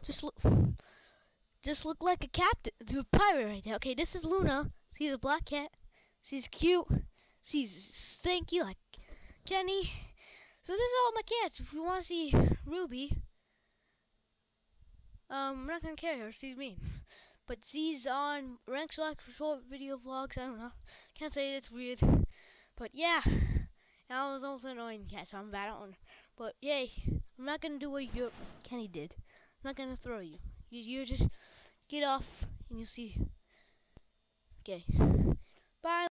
Just look. Just look like a captain, a pirate right there. Okay, this is Luna. She's a black cat. She's cute. She's stinky like Kenny. So this is all my cats. If you want to see Ruby, I'm not gonna carry her. She's mean. But she's on Renxl for short video vlogs. I don't know. Can't say it's weird. But yeah, I was also annoying cat, so I'm bad on her. But yay, I'm not gonna do what Kenny did. I'm not gonna throw you. You just get off and you'll see. Okay. Bye.